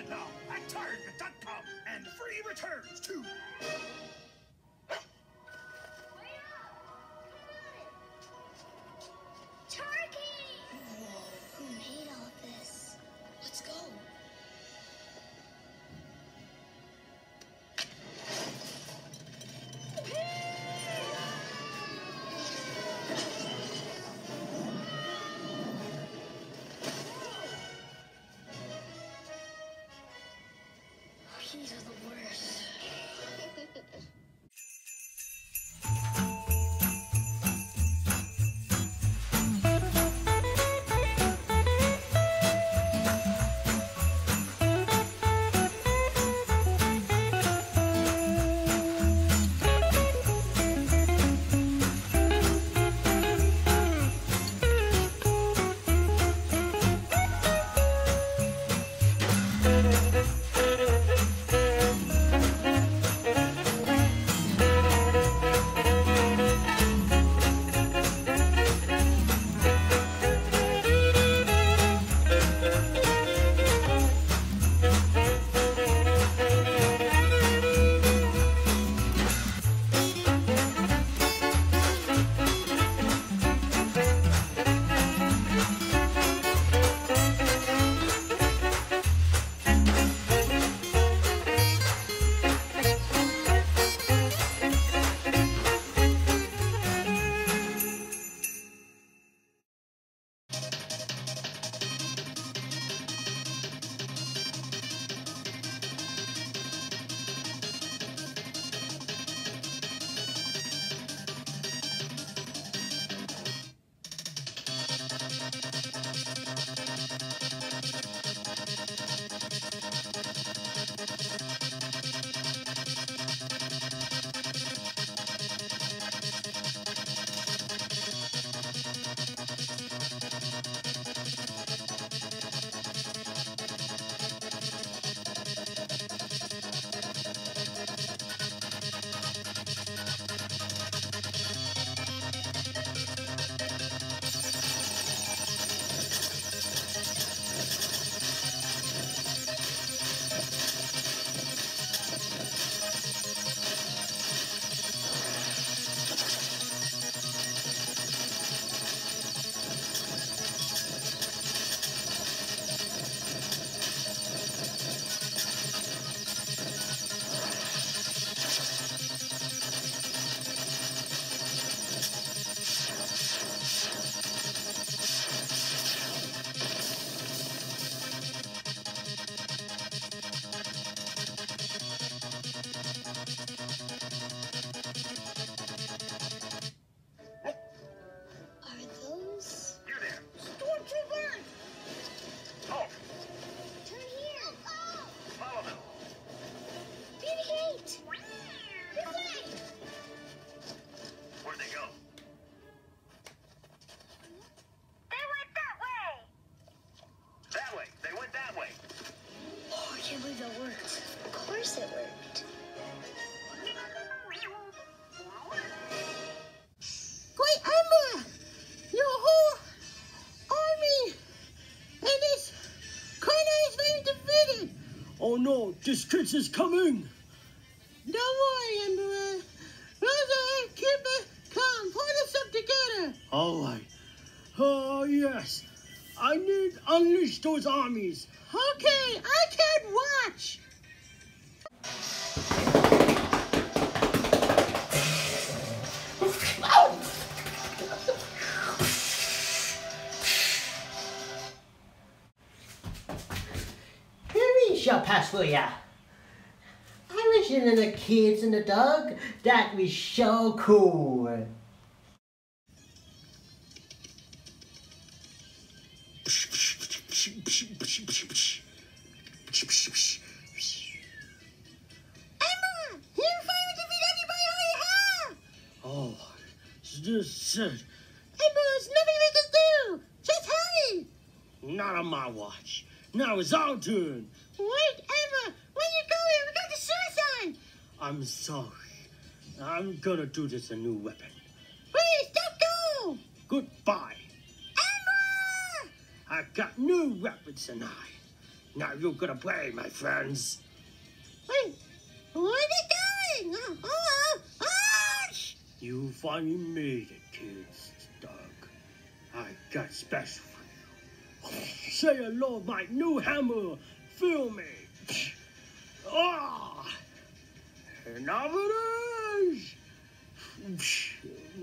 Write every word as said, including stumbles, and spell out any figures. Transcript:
Visit now at Target dot com and free returns too. Turkey! Whoa, who made all this? Let's go. These are the worst. That worked. Of course it worked. Great Emma! Your whole army and this corner is very divided. Oh no, this kid is coming. Don't worry, Emperor. Rosa, keep it calm. Pull us up together. All right. Oh, yes. I need to unleash those armies. Okay, I can't watch. Here is your pass for ya. I was in the kids and the dog. That was so cool. Emma, you finally defeat anybody I have. Oh, this it. Emma, there's nothing we can do. Just hurry. Not on my watch. Now it's our turn. Wait, Emma, where you going? We got the suicide. I'm sorry. I'm gonna do this a new weapon. Please, don't go. Goodbye. Emma! I got new weapons and I. Now you're gonna play, my friends. Wait, where are they going? Oh, oh, oh, oh. You finally made it, kids, Doug. I got special for you. Say hello, my new hammer. Feel me. Ah! And now it is.